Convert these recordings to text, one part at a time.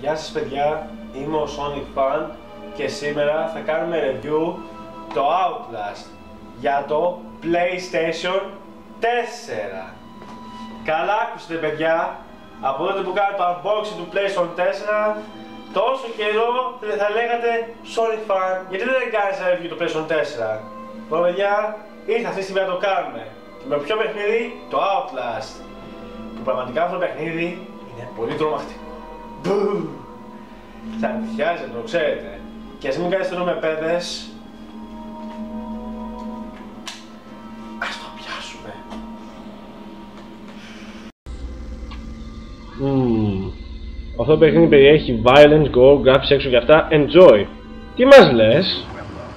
Γεια σας παιδιά, είμαι ο Sonic Fan και σήμερα θα κάνουμε review το Outlast για το PlayStation 4. Καλά άκουσατε παιδιά, από τότε που κάνω το unboxing του PlayStation 4 τόσο καιρό θα λέγατε Sonic Fan, γιατί δεν κάνεις ένα review το PlayStation 4. Λοιπόν παιδιά, ήρθε αυτή τη στιγμή να το κάνουμε. Και με ποιο παιχνίδι? Το Outlast. Που πραγματικά αυτό το παιχνίδι είναι πολύ τρομακτικό. Θα ενθουσιάζετε, το ξέρετε. Και ας μην κάνετε με παιδες. Ας το πιάσουμε. Αυτό το παιχνίδι περιέχει violence, gore, graphics, έξω και αυτά. Enjoy. Τι μας λες?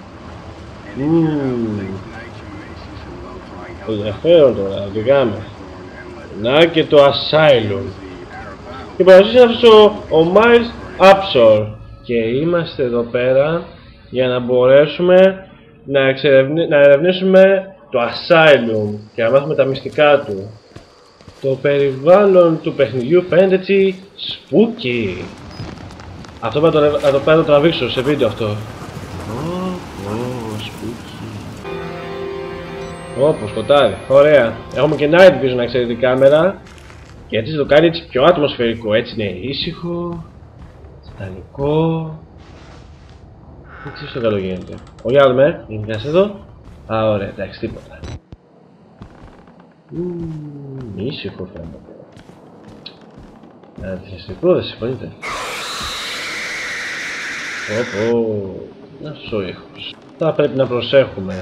Ενδιαφέρον τώρα, οδηγάμε. Να και το Asylum. Και παρουσίασε αυτός ο Miles Upshur. Και είμαστε εδώ πέρα για να μπορέσουμε να ερευνήσουμε το Asylum και να μάθουμε τα μυστικά του. Το περιβάλλον του παιχνιδιού φαίνεται έτσι spooky. Αυτό θα το τραβήξω σε βίντεο αυτό. Spooky. Όπως σκοτάδι, ωραία. Έχουμε και night vision, να ξέρετε, κάμερα. Και έτσι το κάνει έτσι πιο ατμοσφαιρικό, έτσι είναι ήσυχο, σταλικό. Δεν ξέρω στο καλό γίνεται. Για να δούμε, είναι εδώ. Α, ωραία, εντάξει, τίποτα. Ήσυχο φαίνεται. Αντιθεστικό, δεν συμφωνείτε? Ένας ο ήχος. Θα πρέπει να προσέχουμε.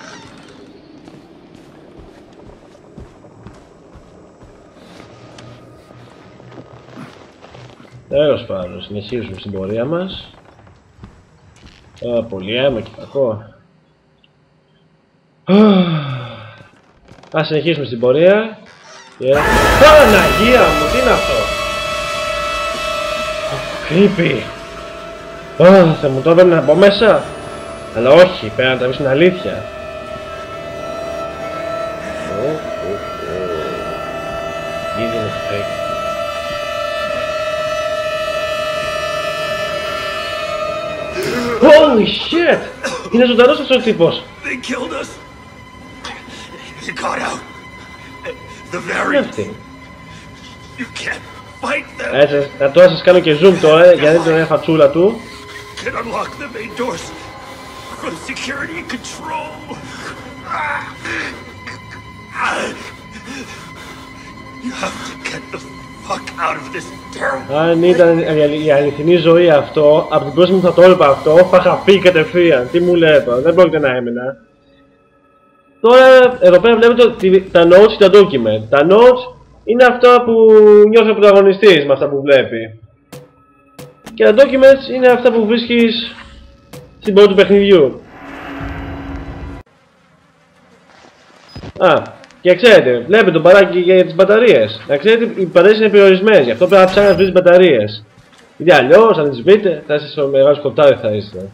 Τέλος πάντων, συνεχίζουμε στην πορεία μας. Πολύ αίμα και κακό. Ας συνεχίσουμε στην πορεία. Παναγία μου, τι είναι αυτό? Creepy. Θα μου το έπαιρνε από μέσα. Αλλά όχι, πέρα να τραβήσει την αλήθεια. Ήδη είναι fake. Holy shit! Είναι ζωντανός αυτός ο τύπος! Τι είναι αυτή? Έτσι, τώρα σας κάνω και zoom τώρα, γιατί δεν είναι φατσούλα του. Αν ήταν η αληθινή ζωή αυτό, από την πρώτη μου θα το έλπα αυτό, θα είχα φύγει κατευθείαν. Τι μου λέτε, δεν πρόκειται να έμενα. Τώρα, εδώ πέρα βλέπετε τα notes και τα document. Τα notes είναι αυτά που νιώθει ο πρωταγωνιστής με αυτά που βλέπει. Και τα documents είναι αυτά που βρίσκεις στην πόρτα του παιχνιδιού. Και ξέρετε, βλέπετε το παράκι για τις μπαταρίες. Να ξέρετε, οι μπαταρίες είναι περιορισμένες, γι' αυτό πρέπει να ψάχνετε να βρείτε τις μπαταρίες. Γιατί αλλιώς, αν τις βρείτε, θα είστε στο μεγάλο σκοτάδι θα είστε.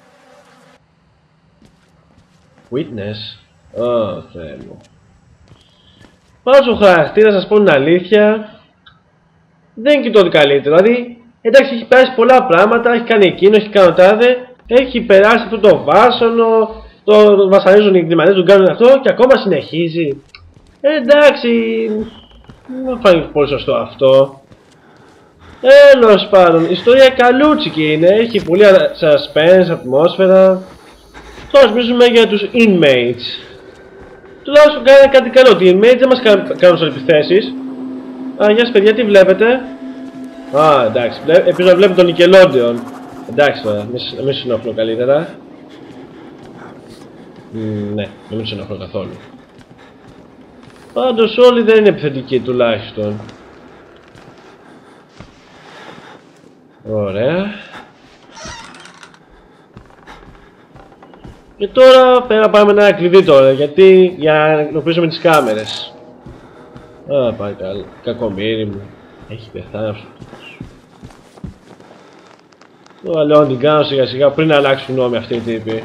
Witness. Θεέ μου. Πάνω στο χαρακτήρα, να σας πω την αλήθεια, δεν είναι και τότε καλύτερο. Δηλαδή, εντάξει, έχει περάσει πολλά πράγματα, έχει κάνει εκείνο, έχει κάνει τάδε, έχει περάσει αυτό το βάσανο, το βασανίζουν οι εγκληματίες, τον κάνουν αυτό και ακόμα συνεχίζει. Εντάξει, δεν φάνηκε πολύ σωστό αυτό. Τέλος πάντων, η ιστορία καλούτσικη είναι, έχει πολύ suspense, ατμόσφαιρα. Τώρα μιλήσουμε για τους inmates. Τουλάχιστον κάνει κάτι καλό, ότι οι inmates δεν μας κάνουν σαν επιθέσεις. Γεια σας παιδιά, τι βλέπετε? Εντάξει, επίσης να βλέπετε τον Nickelodeon. Εντάξει τώρα, μην σας ενοχλώ καλύτερα. Ναι, δεν σας ενοχλώ καθόλου. Πάντως όλοι δεν είναι επιθετικοί τουλάχιστον. Ωραία. Και τώρα πέρα πάμε ένα κλειδί τώρα, γιατί για να ενοποιήσουμε τις κάμερες. Πάει καλά, κακομοίρι μου. Έχει πεθάνει αυτός. Τώρα λέω να την κάνω σιγά σιγά πριν αλλάξουν γνώμη αυτοί οι τύποι.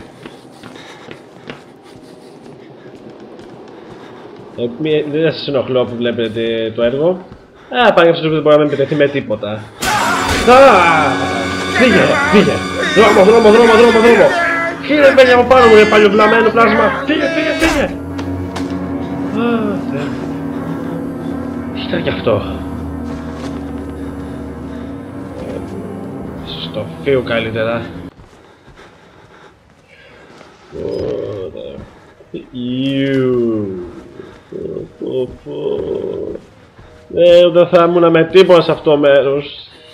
Δεν σας ενοχλώ που βλέπετε το έργο. Πάλι αυτό δεν μπορεί να μην επιτεθεί με τίποτα. Φύγε! Δρόμο! Κύριε μπαίνει από πάνω μου, είναι παλιοβλαμμένο πλάσμα! Φύγε! Τι ήταν κι αυτό? Στο φύγω καλύτερα. Δεν θα ήμουν με τίποτα σε αυτό το μέρος.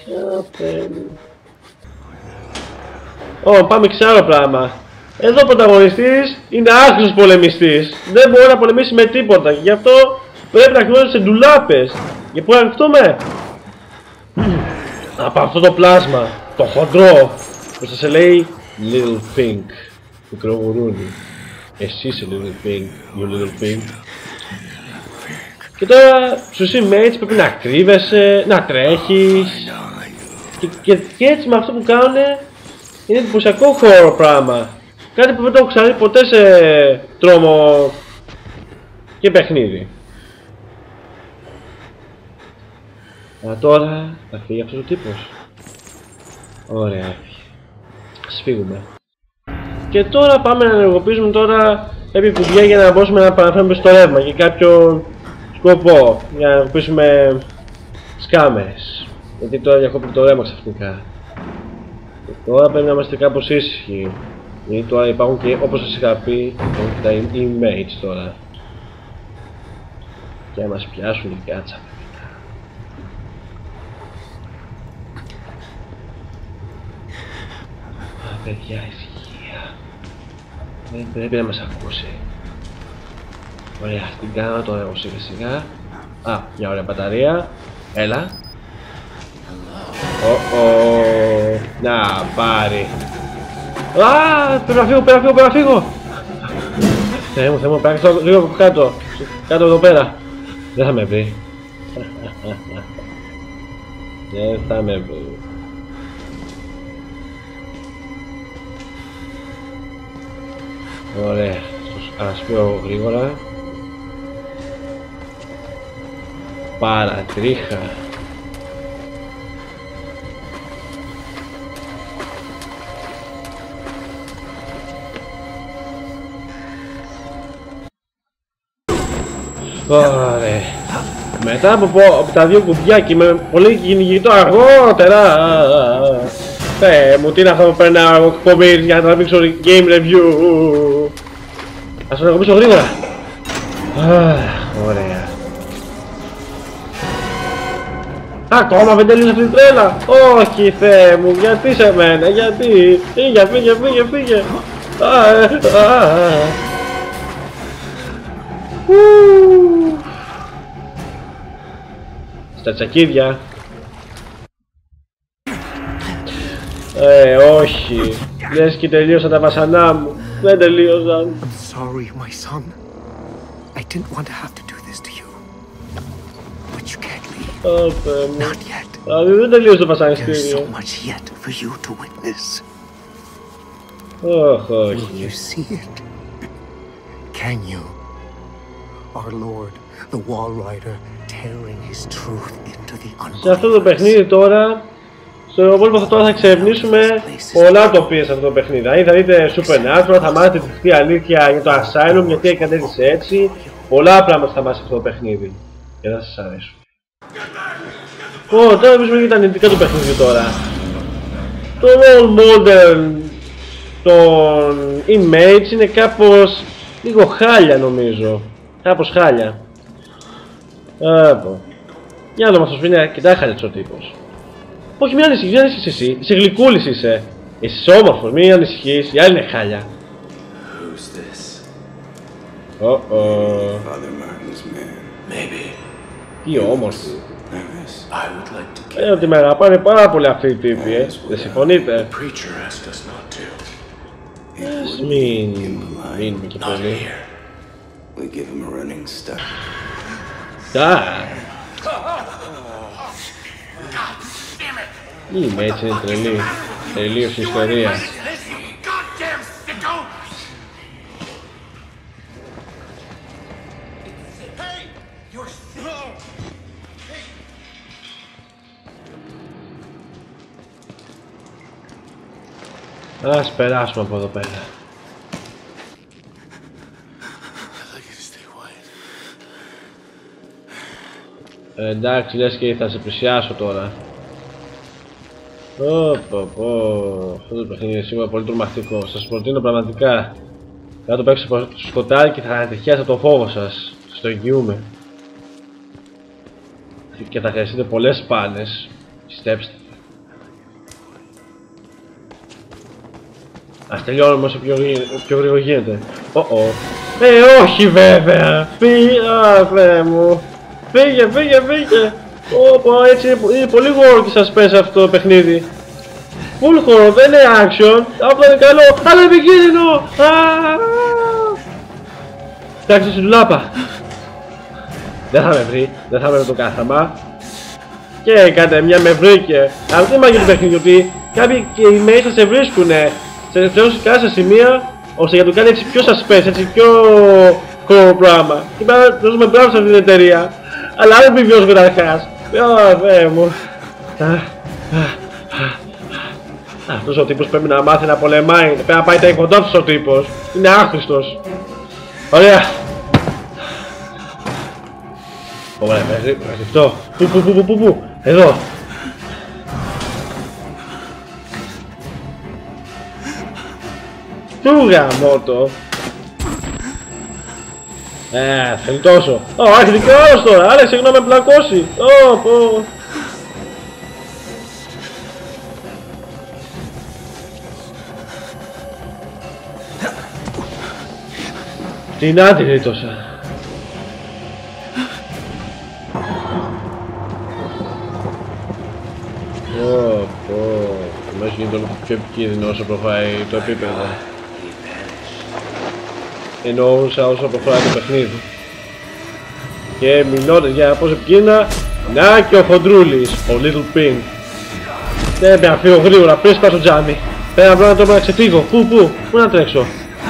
Πάμε και σε άλλο πράγμα. Εδώ ο πρωταγωνιστής είναι άξιος πολεμιστής. Δεν μπορεί να πολεμήσει με τίποτα και γι' αυτό πρέπει να knowει σε ντουλάπες. Και πού ανοιχτούμε? Από αυτό το πλάσμα, το χοντρό, που σε λέει Little Pink, μικρό γουρούνι. Εσύ είσαι Little Pink, you Little Pink. Και τώρα στους inmates πρέπει να κρύβεσαι, να τρέχεις. Και έτσι με αυτό που κάνουν είναι εντυπωσιακό horror πράγμα. Κάτι που δεν το έχω ξαναδεί ποτέ σε τρόμο και παιχνίδι. Τώρα θα φύγει αυτός ο τύπος. Ωραία, ας φύγουμε. Και τώρα πάμε να ενεργοποιήσουμε τώρα κάποια κουμπιά για να μπορούμε να παραφέρουμε στο ρεύμα για κάποιο σκοπό. Για να ενεργοποιήσουμε σκάμες. Γιατί τώρα διακόπτει το ρεύμα ξαφνικά. Και τώρα πρέπει να είμαστε κάπως ήσυχοι. Γιατί τώρα υπάρχουν και, όπως σας είχα πει, υπάρχουν και τα inmates τώρα. Και να μας πιάσουν οι κάτσα. Παιδιά, ησυχία. Δεν πρέπει να μας ακούσει. Ωραία, την κάνω τώρα εγώ σιγά σιγά. Μια ωραία μπαταρία. Έλα. Να πάρει. Πρέπει να φύγω. Θεέ μου, πρέπει να έρθω λίγο κάτω. Κάτω εδώ πέρα. Δεν θα με βρει. Δεν θα με βρει. Ωραία, ας πω γρήγορα. Παρατρίχα. Ωραία. Μετά από τα δύο κουμπιά και με πολύ κυνηγητό αργότερα. Μου τι είναι αυτό που περνάω εγώ εκπομπή για να τραβήξω game review. Ας το ενεργοποιήσω γρήγορα. Ωραία. Ακόμα δεν τελείωσε αυτή την τρέλα. Όχι Θεέ μου, γιατί σε μένα, γιατί? Φύγε. Στα τσακίδια. Όχι. Λες και τελείωσαν τα βασανά μου. Δεν τελείωσαν. I'm sorry, my son. I didn't want to have to do this to you. But you can't leave. Not yet. Δεν τελείωσε το There's βασανιστήριο. so much yet for you to witness. Όχι. Will you see it? Can you? Our Lord, the Wall Rider, tearing his truth into the Σε αυτό το παιχνίδι τώρα, στο υπόλοιπο τώρα θα εξερευνήσουμε πολλά τοπία σε αυτό το παιχνίδι. Δηλαδή θα δείτε Supernatural, θα μάθετε τη θεία αλήθεια για το Asylum, γιατί κατέδειξε έτσι. Πολλά πράγματα θα μάθετε σε αυτό το παιχνίδι και θα σας αρέσουν. Τώρα βρίσκουμε για τα αρνητικά του παιχνίδι τώρα. Το role model των inmates είναι κάπως λίγο χάλια νομίζω. Κάπως χάλια. Για να μας είναι αρκετά χάλια ο τύπος. Όχι, μην ανησυχείς εσύ. Είσαι γλυκούλης είσαι. Είσαι όμορφος, μην ανησυχείς. Οι άλλοι είναι χάλια. Τι όμορφοι. Ότι με αγαπάνε πάρα πολύ αυτοί οι τύποι, δεν συμφωνείτε? Μην και πολύ. Είμαι έτσι, είναι τρελή. Τελείωσε η ιστορία. Ας περάσουμε από εδώ πέρα. Εντάξει, λες και θα σε πλησιάσω τώρα. Αυτό το παιχνίδι είναι σίγουρα πολύ τρομακτικό. Σας προτείνω πραγματικά να το παίξετε στο σκοτάδι και θα ανατριχιάσετε το φόβο σας. Στο εγγυούμε. Και θα χρειαστείτε πολλές σπάνες. Πιστέψτε. Ας τελειώνουμε όσο πιο γρήγορα γίνεται. Όχι βέβαια! Θεέ μου! Φύγε! Έτσι είναι πολύ γόρο και σας πέσει αυτό το παιχνίδι. Full horror, δεν είναι action. Αυτό είναι καλό, αλλά είναι επικίνδυνο! Εντάξει, στην τουλάπα. Δεν θα με βρει, δεν θα με βρει το κάθαμα. Και κάτε μια με βρήκε. Αυτό είναι μαγείο του παιχνιδιού, ότι κάποιοι και οι μέσα σε βρίσκουνε. Σε φτιάχνουν σε σημεία, ώστε για να το κάνει έτσι πιο suspense, έτσι πιο horror πράγμα. Και πρέπει να δώσουμε μπράβο σε αυτή την εταιρεία. Αλλά αν επιβιώσω καταρχάς. Θεέ μου. Αυτός ο τύπος πρέπει να μάθει να πολεμάει. Πρέπει να πάει τα κοντά αυτός ο τύπος. Είναι άχρηστος. Ωραία. Ωραία, μέχρι αυτό. Πού. Εδώ. Του γαμώτο. Θέλει τόσο. Άρχεται δικαιός τώρα. Άλλαξε γνώμη με πλακώσει. Την άντρη τόσα. Μέσα γίνεται όλο πιο επικίνδυνο όσο προχωράει το επίπεδο. Εννοούσα όσο προχωράει το παιχνίδι. Και μιλώντας για πόσο επικίνδυνα, να και ο χοντρούλης, ο Little Pink. Δεν πρέπει να φύγω γρήγορα, πριν σπάσω το τζάμι. Πρέπει να βρω έναν τρόπο να ξεφύγω. Πού να τρέξω.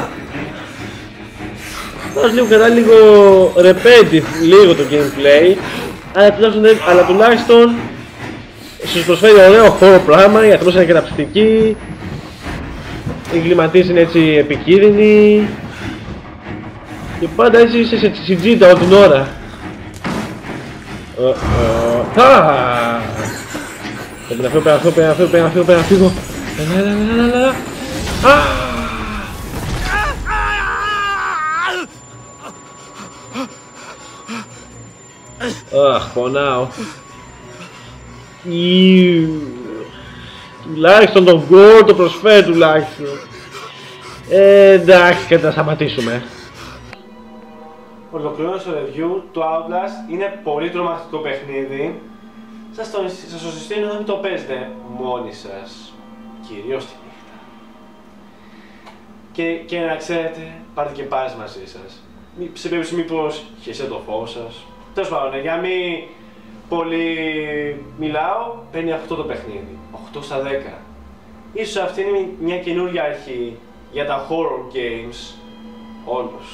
Τώρα λίγο κατά λίγο repetitive λίγο το gameplay, αλλά τουλάχιστον σας προσφέρει ωραίο χώρο πράγμα, η ατμόσφαιρα είναι καταπληκτική, οι εγκληματίες είναι έτσι επικίνδυνοι και πάντα έτσι είσαι σε συντζίτα όλη την ώρα. Πρέπει να φύγω. Αχ, πονάω. Τουλάχιστον τον γκορ το προσφέρει τουλάχιστον. Εντάξει, και να σταματήσουμε. Ολοκληρώνω στο review, το Outlast είναι πολύ τρομακτικό παιχνίδι. Σας το συστήνω να μην το παίζετε μόνοι σας, κυρίως τη νύχτα. Και να ξέρετε, πάρτε και πάρες μαζί σας. Σε περίπτωση μήπως χέσετε το φόβο σας. Τέλος πάντων, για μην πολύ μιλάω, παίρνει αυτό το παιχνίδι, 8 στα 10. Ίσως αυτή είναι μια καινούργια αρχή για τα horror games, όλους.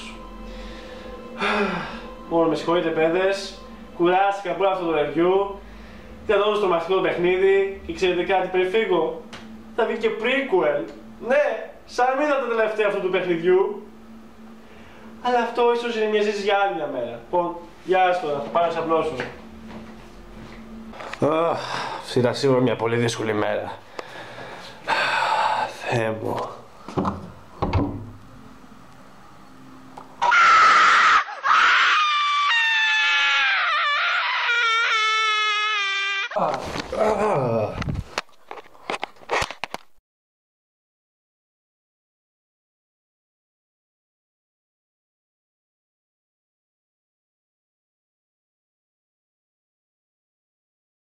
Μόνο με συγχωρείτε παιδες, κουράστηκα από αυτό το review. Ήταν όλο στο μαθητικό παιχνίδι και ξέρετε κάτι, πριν φύγω, θα βγει και prequel. Ναι, σαν μην ήταν τα τελευταία αυτού του παιχνιδιού. Αλλά αυτό ίσως είναι μια ζήτηση για άλλη μια μέρα. Λοιπόν, γεια σας τώρα, θα πάω να ξαπλώσω. Ήταν σίγουρα μια πολύ δύσκολη μέρα. Θεέ μου.